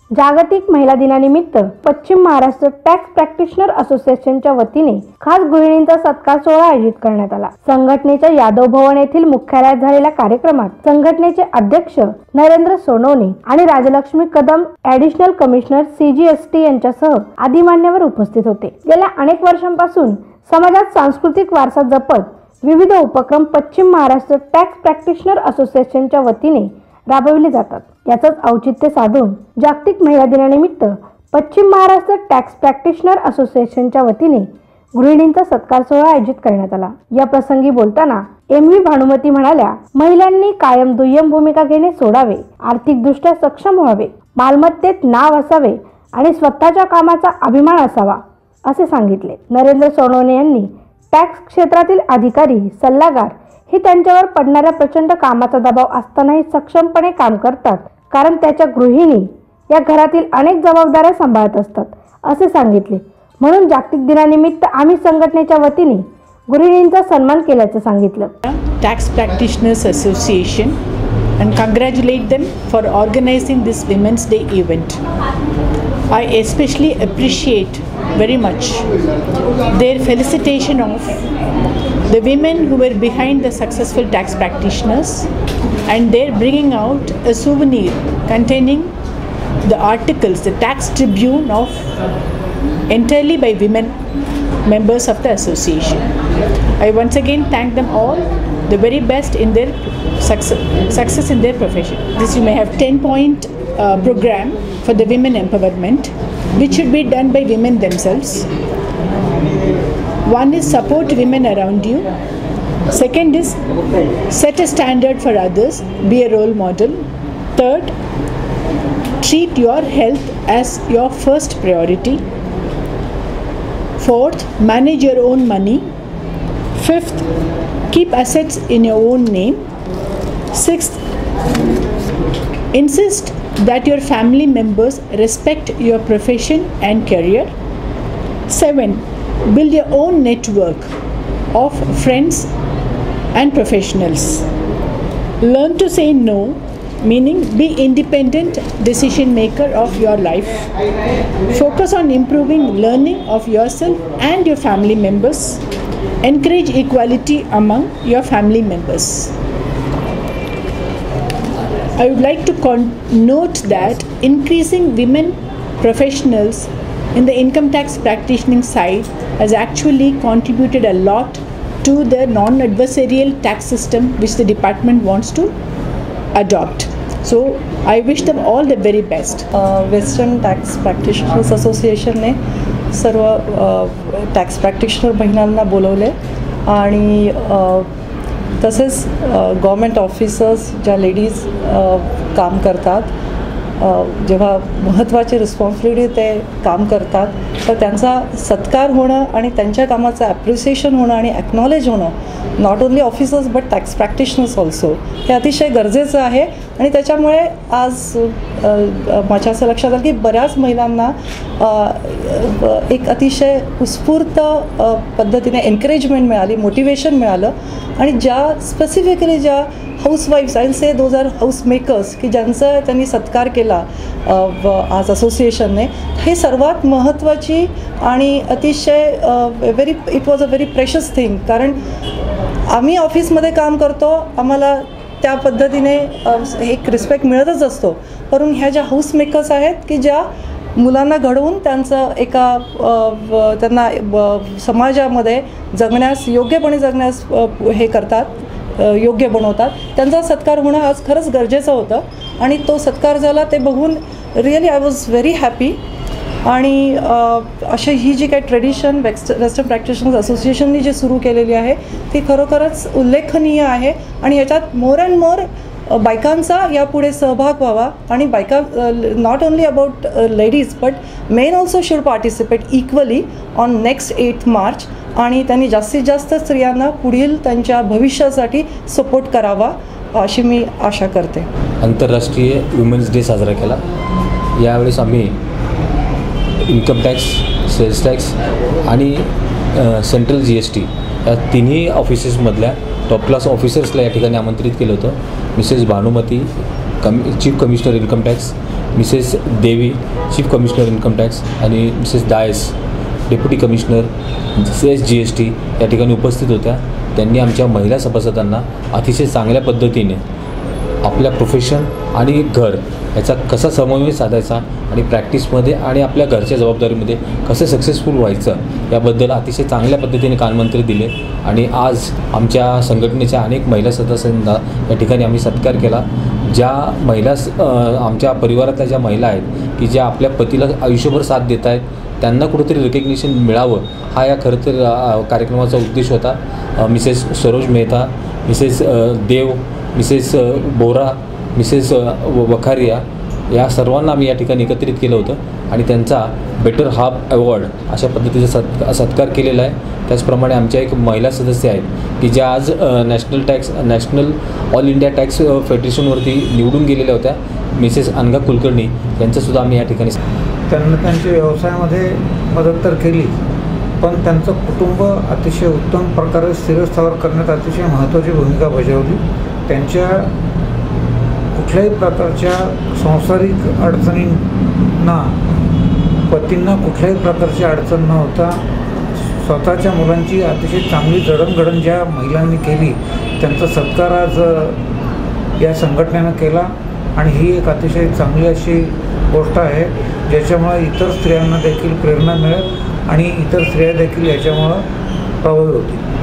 जागतिक महिला दिनानिमित्त पश्चिम महाराष्ट्र टॅक्स प्रॅक्टिशनर असोसिएशनच्या वतीने खास गृहिणींचा सत्कार सोहळा आयोजित करण्यात आला। संघटनेच्या यादव भवन येथील मुख्यालयात झालेल्या कार्यक्रमात संघटनेचे अध्यक्ष नरेंद्र सोनवणे आणि Rajalakshmi Kadam additional commissioner CGST यांच्यासह आदी मान्यवर उपस्थित होते। गेल्या अनेक वर्षांपासून समाजात सांस्कृतिक वारसा जपत विविध उपक्रम पश्चिम महाराष्ट्र टॅक्स प्रॅक्टिशनर असोसिएशनच्या वतीने राबविले जातात। याचंच औचित्य साधून जागतिक महिला दिनानिमित्त पश्चिम महाराष्ट्र टॅक्स प्रॅक्टिशनर असोसिएशनच्या वतीने गृहिणींचा सत्कार सोहळा आयोजित करण्यात आला। या प्रसंगी बोलताना MV भानुमती म्हणाल्या, महिलांनी कायम दुय्यम भूमिका घेणे सोडावे, आर्थिकदृष्ट्या सक्षम व्हावे, मालमत्तेत नाव असावे आणि स्वतःच्या कामाचा अभिमान असावा असे सांगितले। नरेंद्र सोनवणे यांनी टॅक्स क्षेत्रातील अधिकारी, सल्लागार हे त्यांच्यावर पडणाऱ्या प्रचंड कामाचा दबाव असतानाही सक्षमपणे काम करतात, कारण त्याच्या गृहिणी या घरातील अनेक जबाबदाऱ्या सांभाळत असतात असे सांगितले। म्हणून जागतिक दिनानिमित्त आम्ही संघटनेच्या वतीने गृहिणींचा सन्मान केल्याचे सांगितलं। Tax practitioners association and congratulate them for organizing this Women's Day event. I especially appreciate very much their felicitation of the women who were behind the successful tax practitioners and they're bringing out a souvenir containing the articles, the tax tribune of entirely by women members of the association. I once again thank them all the very best in their success in their profession. This you may have 10-point program for the women empowerment, which should be done by women themselves. One is support women around you. Second is set a standard for others, be a role model. Third, treat your health as your first priority. Fourth, manage your own money. Fifth, keep assets in your own name. Sixth, insist that your family members respect your profession and career. 7, build your own network of friends and professionals. Learn to say no, meaning be independent decision maker of your life. Focus on improving learning of yourself and your family members. Encourage equality among your family members. I would like to note that increasing women professionals in the income tax practitioning side has actually contributed a lot to the non-adversarial tax system which the department wants to adopt. So I wish them all the very best. Western Tax Practitioners Association ने सर्व tax practitioner महिलांना बोलवले आणि तसेच government officers ज्या ladies काम करतात, जेव्हा महत्त्वाचे रिस्पॉन्सिबिलिटी ते काम करतात तर त्यांचा सत्कार होणं आणि त्यांच्या कामाचं ॲप्रिसिएशन होणं आणि ॲक्नॉलेज होणं, not only officers but tax practitioners also, हे अतिशय गरजेचं आहे। आणि त्याच्यामुळे आज माझ्या असं लक्षात आलं की बऱ्याच महिलांना एक अतिशय उत्स्फूर्त पद्धतीने एनकरेजमेंट मिळाली, मोटिवेशन मिळालं आणि ज्या स्पेसिफिकली ज्या हाऊसवाईफ्स I will say those are house makers की ज्यांचा त्यांनी सत्कार केला आज असोसिएशनने, हे सर्वात महत्त्वाची आणि अतिशय it was a very precious thing, कारण आम्ही ऑफिसमध्ये काम करतो, आम्हाला त्या पद्धतीने एक रिस्पेक्ट मिळतच असतो, पण ह्या ज्या हाऊस मेकर्स आहेत की ज्या मुलांना घडवून त्यांचं त्यांना समाजामध्ये जगण्यास योग्यपणे जगण्यास हे करतात, योग्य बनवतात, त्यांचा सत्कार होणं आज खरंच गरजेचं होतं आणि तो सत्कार झाला ते बघून really I was very happy. आणि अशी ही जी काही ट्रेडिशन वेस्टर्न प्रॅक्टिशनर्स असोसिएशननी जी सुरू केलेली आहे ती खरोखरच उल्लेखनीय आहे आणि याच्यात मोर अँड मोर बायकांचा यापुढे सहभाग व्हावा आणि बायका not only about ladies but men also should participate equally on next 8 March आणि त्यांनी जास्तीत जास्त स्त्रियांना पुढील त्यांच्या भविष्यासाठी सपोर्ट करावा अशी मी आशा करते। आंतरराष्ट्रीय वुमेन्स डे साजरा केला। यावेळेस आम्ही इन्कम टॅक्स, सेल्स टॅक्स आणि सेंट्रल GST या तिन्ही ऑफिसेसमधल्या टॉप क्लास ऑफिसर्सला या ठिकाणी आमंत्रित केलं होतं। Mrs Bhanumati chief commissioner income tax, Mrs Devi chief commissioner income tax आणि Mrs Dias deputy commissioner CSGST या ठिकाणी उपस्थित होत्या. त्यांनी आमच्या महिला सभासदांना अतिशय चांगल्या पद्धतीने आपल्या प्रोफेशन आणि घर याचा कसा समन्वय साधायचा आणि प्रॅक्टिसमध्ये आणि आपल्या घरच्या जबाबदारीमध्ये कसं सक्सेसफुल व्हायचं याबद्दल अतिशय चांगल्या पद्धतीने कानमंत्र दिले. आणि आज आमच्या संघटनेच्या अनेक महिला सदस्यांना या ठिकाणी आम्ही सत्कार केला. ज्या महिला आमच्या परिवारातल्या ज्या महिला आहेत की ज्या आपल्या पतीला आयुष्यभर साथ देत आहेत, त्यांना कुठंतरी रिकग्निशन मिळावं हा या खरं तर कार्यक्रमाचा उद्देश होता. Mrs Saroj Mehta, Mrs Dev, Mrs Bora, Mrs Vakharia या सर्वांना आम्ही या ठिकाणी एकत्रित केलं होतं आणि त्यांचा बेटर हाफ अवॉर्ड अशा पद्धतीचा सत्कार केलेला आहे. त्याचप्रमाणे आमच्या एक महिला सदस्य आहेत की ज्या आज नॅशनल ऑल इंडिया टॅक्स फेडरेशनवरती निवडून गेलेल्या होत्या, मिसेस अनघा कुलकर्णी, यांचंसुद्धा आम्ही या ठिकाणी त्यांना त्यांच्या व्यवसायामध्ये मदत तर केली, पण त्यांचं कुटुंब अतिशय उत्तम प्रकारे स्थिरस्थावर करण्यात अतिशय महत्त्वाची भूमिका बजावली. त्यांच्या कुठल्याही प्रकारच्या सांसारिक अडचणींना पतींना कुठल्याही प्रकारची अडचण न होता स्वतःच्या मुलांची अतिशय चांगली जडणघडण ज्या महिलांनी केली त्यांचा सत्कार आज या संघटनेनं केला. आणि ही एक अतिशय चांगली अशी गोष्ट आहे ज्याच्यामुळे इतर स्त्रियांना देखील प्रेरणा मिळेल आणि इतर स्त्रिया देखील याच्यामुळं प्रभावी होतील.